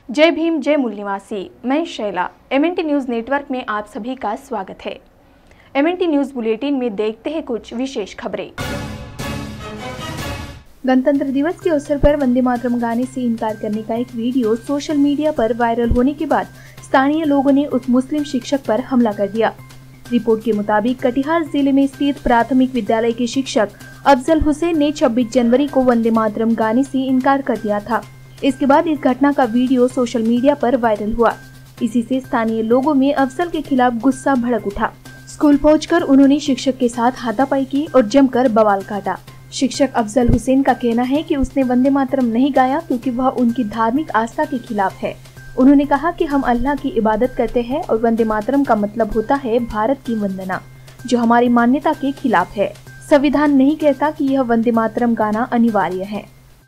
जय भीम जय मूल निवासी। मैं शैला। MNT न्यूज नेटवर्क में आप सभी का स्वागत है। MNT न्यूज बुलेटिन में देखते हैं कुछ विशेष खबरें। गणतंत्र दिवस के अवसर पर वंदे मातरम गाने से इनकार करने का एक वीडियो सोशल मीडिया पर वायरल होने के बाद स्थानीय लोगों ने उस मुस्लिम शिक्षक पर हमला कर दिया। रिपोर्ट के मुताबिक कटिहार जिले में स्थित प्राथमिक विद्यालय के शिक्षक अफजल हुसैन ने 26 जनवरी को वंदे मातरम गाने से इनकार कर दिया था। इसके बाद इस घटना का वीडियो सोशल मीडिया पर वायरल हुआ। इसी से स्थानीय लोगों में अफजल के खिलाफ गुस्सा भड़क उठा। स्कूल पहुंचकर उन्होंने शिक्षक के साथ हाथापाई की और जमकर बवाल काटा। शिक्षक अफजल हुसैन का कहना है कि उसने वंदे मातरम नहीं गाया क्योंकि वह उनकी धार्मिक आस्था के खिलाफ है। उन्होंने कहा कि हम अल्लाह की इबादत करते हैं और वंदे मातरम का मतलब होता है भारत की वंदना, जो हमारी मान्यता के खिलाफ है। संविधान नहीं कहता कि यह वंदे मातरम गाना अनिवार्य है।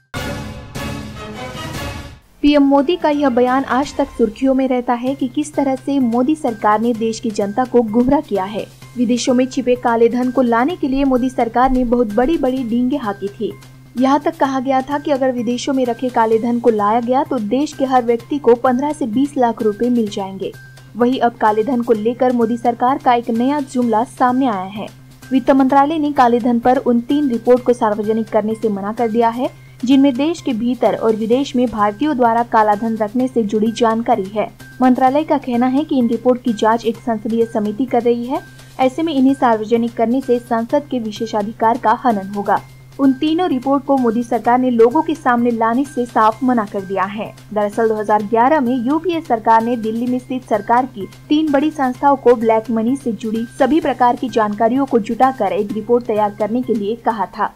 पीएम मोदी का यह बयान आज तक सुर्खियों में रहता है कि किस तरह से मोदी सरकार ने देश की जनता को गुमराह किया है। विदेशों में छिपे काले धन को लाने के लिए मोदी सरकार ने बहुत बड़ी बड़ी डींगे हाँकी थी। यहाँ तक कहा गया था कि अगर विदेशों में रखे काले धन को लाया गया तो देश के हर व्यक्ति को 15 से 20 लाख रुपए मिल जाएंगे। वही अब काले धन को लेकर मोदी सरकार का एक नया जुमला सामने आया है। वित्त मंत्रालय ने काले धन पर उन 3 रिपोर्ट को सार्वजनिक करने से मना कर दिया है जिनमें देश के भीतर और विदेश में भारतीयों द्वारा काला धन रखने से जुड़ी जानकारी है। मंत्रालय का कहना है कि इन रिपोर्ट की जांच एक संसदीय समिति कर रही है। ऐसे में इन्हें सार्वजनिक करने से संसद के विशेषाधिकार का हनन होगा। उन तीनों रिपोर्ट को मोदी सरकार ने लोगों के सामने लाने से साफ मना कर दिया है। दरअसल 2011 में यूपीए सरकार ने दिल्ली में स्थित सरकार की 3 बड़ी संस्थाओं को ब्लैक मनी से जुड़ी सभी प्रकार की जानकारियों को जुटाकर एक रिपोर्ट तैयार करने के लिए कहा था।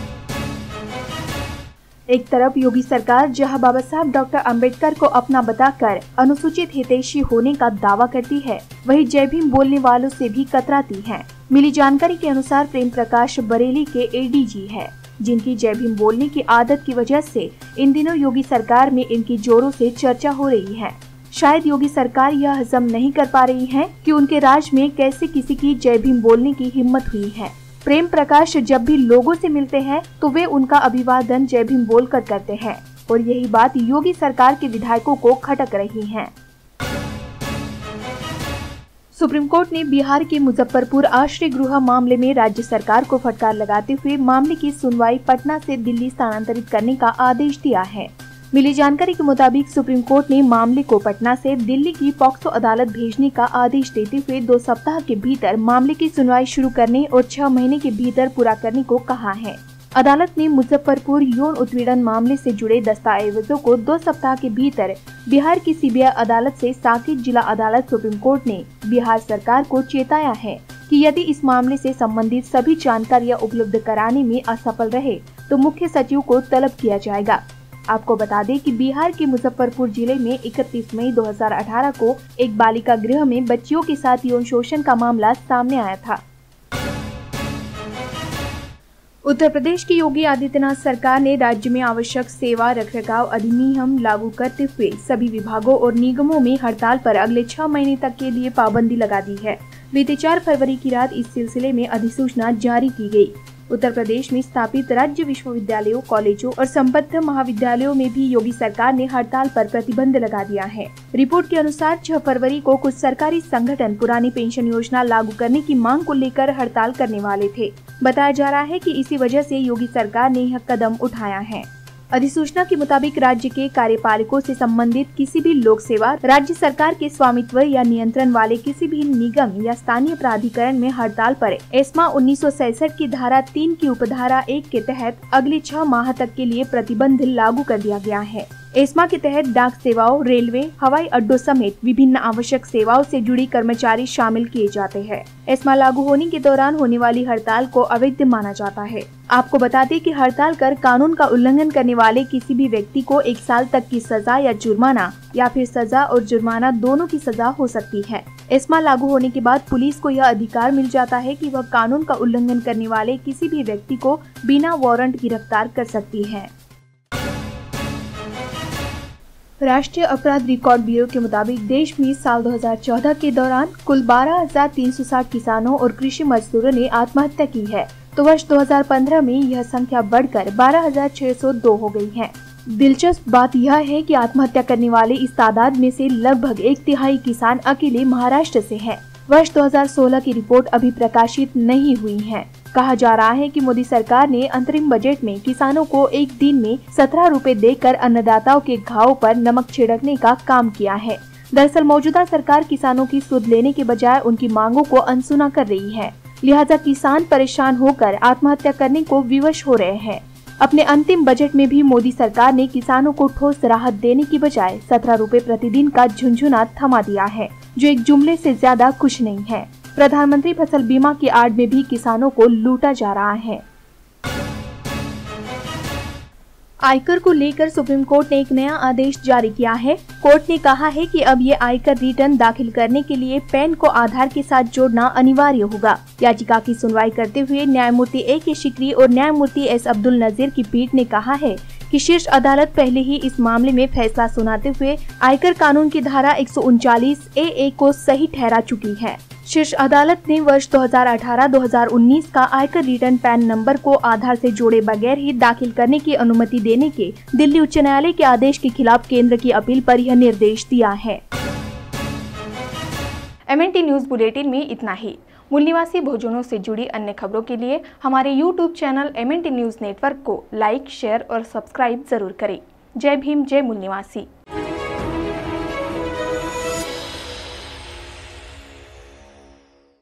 एक तरफ योगी सरकार जहां बाबा साहब डॉक्टर अंबेडकर को अपना बताकर अनुसूचित हितैषी होने का दावा करती है, वहीं जय भीम बोलने वालों से भी कतराती है। मिली जानकारी के अनुसार प्रेम प्रकाश बरेली के ADG है, जिनकी जय भीम बोलने की आदत की वजह से इन दिनों योगी सरकार में इनकी जोरों से चर्चा हो रही है। शायद योगी सरकार यह हजम नहीं कर पा रही है कि उनके राज में कैसे किसी की जय भीम बोलने की हिम्मत हुई है। प्रेम प्रकाश जब भी लोगों से मिलते हैं तो वे उनका अभिवादन जय भीम बोलकर करते हैं और यही बात योगी सरकार के विधायकों को खटक रही है। सुप्रीम कोर्ट ने बिहार के मुजफ्फरपुर आश्रय गृह मामले में राज्य सरकार को फटकार लगाते हुए मामले की सुनवाई पटना से दिल्ली स्थानांतरित करने का आदेश दिया है। मिली जानकारी के मुताबिक सुप्रीम कोर्ट ने मामले को पटना से दिल्ली की पॉक्सो अदालत भेजने का आदेश देते हुए 2 सप्ताह के भीतर मामले की सुनवाई शुरू करने और 6 महीने के भीतर पूरा करने को कहा है। अदालत ने मुजफ्फरपुर यौन उत्पीड़न मामले से जुड़े दस्तावेजों को 2 सप्ताह के भीतर बिहार की CBI अदालत से साकेत जिला अदालत सुप्रीम कोर्ट ने बिहार सरकार को चेताया है कि यदि इस मामले से संबंधित सभी जानकारियां उपलब्ध कराने में असफल रहे तो मुख्य सचिव को तलब किया जाएगा। आपको बता दें कि बिहार के मुजफ्फरपुर जिले में 31 मई 2018 को एक बालिका गृह में बच्चियों के साथ यौन शोषण का मामला सामने आया था। उत्तर प्रदेश की योगी आदित्यनाथ सरकार ने राज्य में आवश्यक सेवा रखरखाव अधिनियम लागू करते हुए सभी विभागों और निगमों में हड़ताल पर अगले 6 महीने तक के लिए पाबंदी लगा दी है। बीते 4 फरवरी की रात इस सिलसिले में अधिसूचना जारी की गई। उत्तर प्रदेश में स्थापित राज्य विश्वविद्यालयों, कॉलेजों और संबद्ध महाविद्यालयों में भी योगी सरकार ने हड़ताल पर प्रतिबंध लगा दिया है। रिपोर्ट के अनुसार 6 फरवरी को कुछ सरकारी संगठन पुरानी पेंशन योजना लागू करने की मांग को लेकर हड़ताल करने वाले थे। बताया जा रहा है कि इसी वजह से योगी सरकार ने यह कदम उठाया है। अधिसूचना के मुताबिक राज्य के कार्यपालकों से संबंधित किसी भी लोक सेवा, राज्य सरकार के स्वामित्व या नियंत्रण वाले किसी भी निगम या स्थानीय प्राधिकरण में हड़ताल पर एस्मा 1966 की धारा 3 की उपधारा 1 के तहत अगले 6 माह तक के लिए प्रतिबंध लागू कर दिया गया है। एस्मा के तहत डाक सेवाओं, रेलवे, हवाई अड्डों समेत विभिन्न आवश्यक सेवाओं से जुड़ी कर्मचारी शामिल किए जाते हैं। एस्मा लागू होने के दौरान होने वाली हड़ताल को अवैध माना जाता है। आपको बता दें कि हड़ताल कर कानून का उल्लंघन करने वाले किसी भी व्यक्ति को 1 साल तक की सजा या जुर्माना या फिर सजा और जुर्माना दोनों की सजा हो सकती है। एस्मा लागू होने के बाद पुलिस को यह अधिकार मिल जाता है कि वह कानून का उल्लंघन करने वाले किसी भी व्यक्ति को बिना वारंट गिरफ्तार कर सकती है। राष्ट्रीय अपराध रिकॉर्ड ब्यूरो के मुताबिक देश में साल 2014 के दौरान कुल 12,360 किसानों और कृषि मजदूरों ने आत्महत्या की है, तो वर्ष 2015 में यह संख्या बढ़कर 12,602 हो गई है। दिलचस्प बात यह है कि आत्महत्या करने वाले इस तादाद में से लगभग 1/3 किसान अकेले महाराष्ट्र से हैं। वर्ष 2016 की रिपोर्ट अभी प्रकाशित नहीं हुई है। कहा जा रहा है कि मोदी सरकार ने अंतरिम बजट में किसानों को एक दिन में 17 रुपए देकर अन्नदाताओं के घाव पर नमक छिड़कने का काम किया है। दरअसल मौजूदा सरकार किसानों की सुध लेने के बजाय उनकी मांगों को अनसुना कर रही है। लिहाजा किसान परेशान होकर आत्महत्या करने को विवश हो रहे हैं। अपने अंतिम बजट में भी मोदी सरकार ने किसानों को ठोस राहत देने की बजाय 17 रुपए प्रतिदिन का झुनझुना थमा दिया है, जो एक जुमले से ज्यादा कुछ नहीं है। प्रधानमंत्री फसल बीमा की आड़ में भी किसानों को लूटा जा रहा है। आयकर को लेकर सुप्रीम कोर्ट ने एक नया आदेश जारी किया है। कोर्ट ने कहा है कि अब ये आयकर रिटर्न दाखिल करने के लिए पैन को आधार के साथ जोड़ना अनिवार्य होगा। याचिका की सुनवाई करते हुए न्यायमूर्ति A.K. शिकरी और न्यायमूर्ति S. अब्दुल नजीर की पीठ ने कहा है कि शीर्ष अदालत पहले ही इस मामले में फैसला सुनाते हुए आयकर कानून की धारा 139 AA को सही ठहरा चुकी है। शीर्ष अदालत ने वर्ष 2018-2019 का आयकर रिटर्न पैन नंबर को आधार से जोड़े बगैर ही दाखिल करने की अनुमति देने के दिल्ली उच्च न्यायालय के आदेश के खिलाफ केंद्र की अपील पर यह निर्देश दिया है। MNT न्यूज बुलेटिन में इतना ही। मूल निवासी भोजनों से जुड़ी अन्य खबरों के लिए हमारे YouTube channel MNT news network को लाइक, शेयर और सब्सक्राइब जरूर करें। जय भीम, जय मूल निवासी।